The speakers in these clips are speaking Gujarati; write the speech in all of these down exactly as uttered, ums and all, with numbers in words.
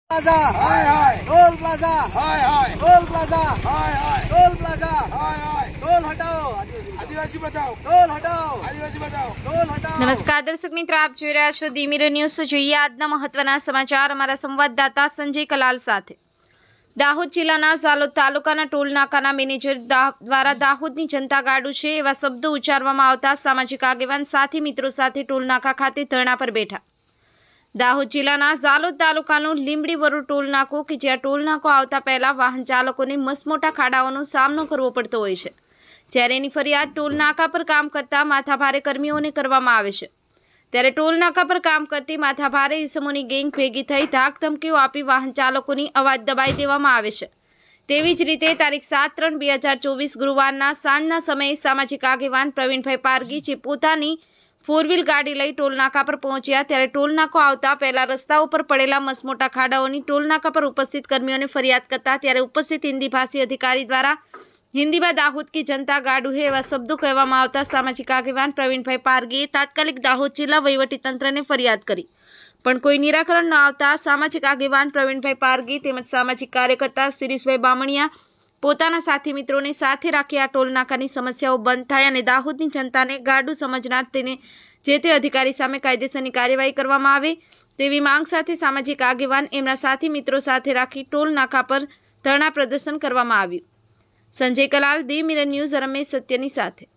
प्लाजा हाय हाय टोल प्लाजा हाय हाय टोल प्लाजा हाय हाय टोल प्लाजा हाय हाय टोल हटाओ आदिवासी बचाओ टोल हटाओ आदिवासी बचाओ टोल हटाओ। नमस्कार दर्शक मित्रों, आप જોઈ રહ્યા છો ધી મિરર ન્યૂઝ। જોઈએ આજના મહત્વના સમાચાર અમારા સંવાદદાતા સંજય કલાલ સાથે। દાહોદ જિલ્લાના ઝાલોદ તાલુકાના ટોલ નાકાના મેનેજર દ્વારા દાહોદની જનતા ગાડું છે એવા શબ્દો ઉચ્ચારવામાં આવતા સામાજિક આગેવાન સાથી મિત્રો સાથે ટોલ નાકા ખાતે ધરણા પર બેઠા। દાહોદ જિલ્લાના ઝાલોદ તાલુકાનું લીંબડી વરોડ ટોલ નાકો કે જ્યાં ટોલ નાકો આવતા પહેલા વાહન ચાલકોને મસમોટા ખાડાઓનો સામનો કરવો પડતો હોય છે, જ્યારે એની ફરિયાદ ટોલ નાકા પર કામ કરતા માથાભારે કર્મીઓને કરવામાં આવે છે। ત્યારે ટોલ નાકા પર કામ કરતી માથાભારે ઈસમોની ગેંગ ભેગી થઈ ધાક ધમકીઓ આપી વાહન ચાલકોની અવાજ દબાઈ દેવામાં આવે છે। તેવી જ રીતે તારીખ સાત ત્રણ બે હજાર ચોવીસ ગુરુવારના સાંજના સમયે સામાજિક આગેવાન પ્રવીણભાઈ પારગી જે પોતાની फोर व्हील गाड़ी लई टोल नाका पर पहुंच्या त्यारे टोल नाको आवता पहला रस्ता पर पड़ेला मसमोटा खाडाओनी टोल नाका पर उपस्थित कर्मीओने फरियाद करता त्यारे उपस्थित हिंदी भाषी अधिकारी द्वारा हिंदी में दाहोद की जनता गाडू है एवं शब्दों कहेवामां आवता सामाजिक आगेवान प्रवीणभाई पारगीए तात्कालिक दाहोद जिल्ला वहीवटी तंत्रने फरियाद करी, पण कोई निराकरण न आवता सामाजिक आगेवान प्रवीणभाई पारगी तेमज सामाजिक कार्यकर्ता शिरीषभाई बामणिया પોતાના સાથી મિત્રોને સાથે રાખી આ ટોલ નાકાની સમસ્યાઓ બંધ થાય અને દાહોદની જનતાને ગાડું સમજનાર તેને જે તે અધિકારી સામે કાયદેસરની કાર્યવાહી કરવામાં આવે તેવી માંગ સાથે સામાજિક આગેવાન એમના સાથી મિત્રો સાથે રાખી ટોલ નાકા પર ધરણા પ્રદર્શન કરવામાં આવ્યું। Sanjay Kalal, the mirror news, Ramesh સત્યની સાથે।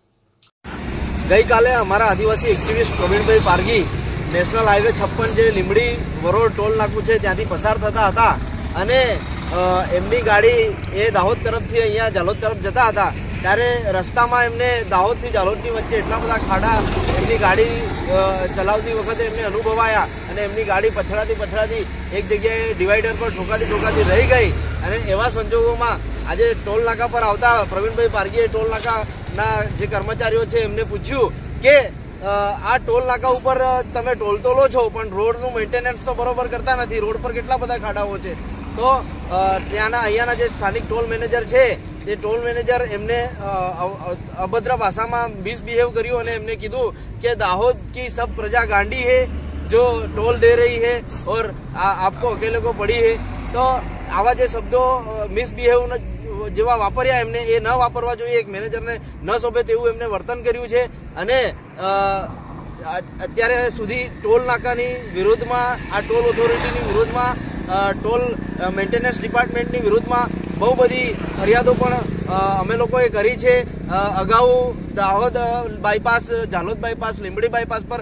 ગઈકાલે અમારા આદિવાસી activist Pravinbhai Pargi national highway છપ્પન જે લીંબડી વરોડ ટોલ નાકું છે ત્યાંથી પસાર થતા હતા અને એમની ગાડી એ દાહોદ તરફથી અહીંયા ઝાલોદ તરફ જતા હતા ત્યારે રસ્તામાં એમને દાહોદથી ઝાલોદની વચ્ચે એટલા બધા ખાડા એમની ગાડી ચલાવતી વખતે એમને અનુભવાયા અને એમની ગાડી પછડાતી પછડાતી એક જગ્યાએ ડિવાઈડર પર ઠોકાતી ઠોકાતી રહી ગઈ અને એવા સંજોગોમાં આજે ટોલ નાકા પર આવતા પ્રવીણભાઈ પારગીએ ટોલ નાકાના જે કર્મચારીઓ છે એમને પૂછ્યું કે આ ટોલ નાકા ઉપર તમે ટોલ તો લો છો પણ રોડનું મેન્ટેનન્સ તો બરોબર કરતા નથી, રોડ પર કેટલા બધા ખાડાઓ છે। તો ત્યાંના અહીંયાના જે સ્થાનિક ટોલ મેનેજર છે તે ટોલ મેનેજર એમને અભદ્ર ભાષામાં મિસબિહેવ કર્યું અને એમને કીધું કે દાહોદ की सब प्रजा गांडी है जो टोल दे रही है और आपको अकेले को पड़ी है। तो आवा जे शब्दों मिसबिहेव જેવા વાપર્યા એમને એ ન વાપરવા જોઈએ, એક મેનેજરને ન શોભે તેવું એમને વર્તન કર્યું છે અને અત્યારે સુધી ટોલ નાકાની વિરોધમાં આ ટોલ ઓથોરિટીની વિરોધમાં ટોલ મેન્ટેનન્સ ડિપાર્ટમેન્ટની વિરુદ્ધમાં બહુ બધી ફરિયાદો પણ અમે લોકોએ કરી છે। અગાઉ Dahod bypass, Jhalod bypass, Limbdi bypass પર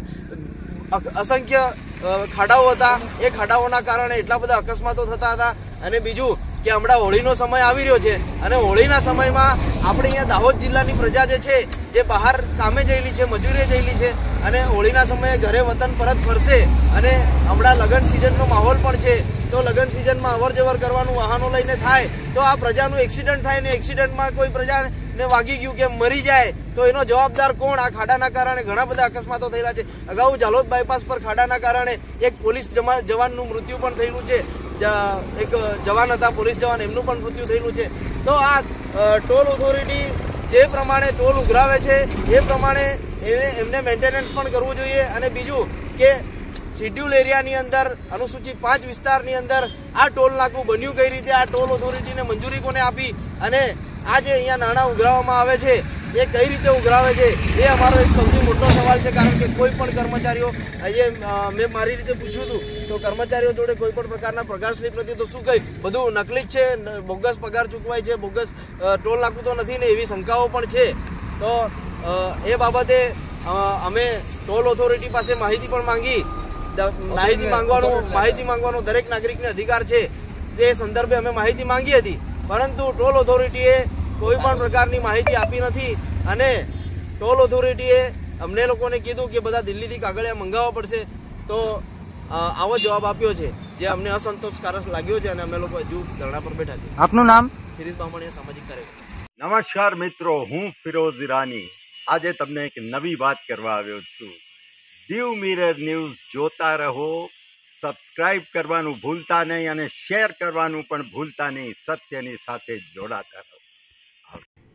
અસંખ્ય ખાડાઓ હતા, એ ખાડાઓના કારણે એટલા બધા અકસ્માતો થતા હતા અને બીજું કે હમણાં હોળીનો સમય આવી રહ્યો છે અને હોળીના સમયમાં આપણે અહીંયા દાહોદ જિલ્લાની પ્રજા જે છે જે બહાર કામે જયેલી છે, મજૂરીએ જયેલી છે અને હોળીના સમયે ઘરે વતન પરત ફરશે અને હમણાં લગ્ન સિઝનનો માહોલ પણ છે તો લગ્ન સિઝનમાં અવર જવર કરવાનું વાહનો લઈને થાય તો આ પ્રજાનું એક્સિડન્ટ થાય ને એક્સિડન્ટમાં કોઈ પ્રજાને વાગી ગયું કે મરી જાય તો એનો જવાબદાર કોણ? આ ખાડાના કારણે ઘણા બધા અકસ્માતો થયેલા છે। અગાઉ ઝાલોદ બાયપાસ પર ખાડાના કારણે એક પોલીસ જવાનનું મૃત્યુ પણ થયેલું છે, એક જવાન હતા પોલીસ જવાન, એમનું પણ મૃત્યુ થયેલું છે। તો આ ટોલ ઓથોરિટી જે પ્રમાણે ટોલ ઉઘરાવે છે એ પ્રમાણે એને એમને મેન્ટેનન્સ પણ કરવું જોઈએ અને બીજું કે શેડ્યુલ એરિયાની અંદર અનુસૂચિત પાંચ વિસ્તારની અંદર આ ટોલ નાકું બન્યું કઈ રીતે, આ ટોલ ઓથોરિટીને મંજૂરી કોને આપી અને આ જે અહીંયા નાણાં ઉઘરાવવામાં આવે છે એ કઈ રીતે ઉઘરાવે છે એ અમારો એક સૌથી મોટો સવાલ છે। કારણ કે કોઈ પણ કર્મચારીઓ આજે મેં મારી રીતે પૂછ્યું હતું તો કર્મચારીઓ જોડે કોઈ પણ પ્રકારના પગાર સ્લીપ નથી, તો શું કઈ બધું નકલી જ છે, બોગસ પગાર ચૂકવાય છે, બોગસ ટોલ નાકું તો નથી ને એવી શંકાઓ પણ છે। તો એ બાબતે અમે ટોલ ઓથોરિટી પાસે માહિતી પણ માંગી, માહિતી માંગવાનો માહિતી માંગવાનો દરેક નાગરિકને અધિકાર છે તે સંદર્ભે અમે માહિતી માંગી હતી, પરંતુ ટોલ ઓથોરિટીએ કોઈ પણ પ્રકારની માહિતી આપી નથી અને ટોલ ઓથોરિટીએ અમને લોકોને કીધું કે બધા દિલ્હીથી કાગળિયા મંગાવવા પડશે। તો આવો જવાબ આપ્યો છે જે અમને અસંતોષકારક લાગ્યો છે અને અમે લોકો હજુ ધરણા પર બેઠા છે। આપનું નામ? શિરીષ બામણિયા, સામાજિક કાર્યકર્તા। નમસ્કાર મિત્રો, હું ફિરોઝ ઈરાની આજે તમને એક નવી વાત કરવા આવ્યો છું। દીવ મિરર ન્યૂઝ જોતા રહો, સબસ્ક્રાઇબ કરવાનું ભૂલતા નહીં અને શેર કરવાનું પણ ભૂલતા નહીં, સત્યની સાથે જોડાતા રહો।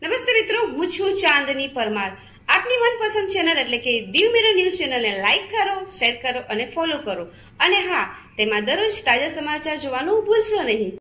નમસ્તે મિત્રો, હું છું ચાંદની પરમાર. આપની મનપસંદ ચેનલ એટલે કે દીવ મિરર ન્યૂઝ ચેનલને લાઈક કરો, શેર કરો અને ફોલો કરો. અને હા, તેમાં દરરોજ તાજા સમાચાર જોવાનું ભૂલશો નહીં.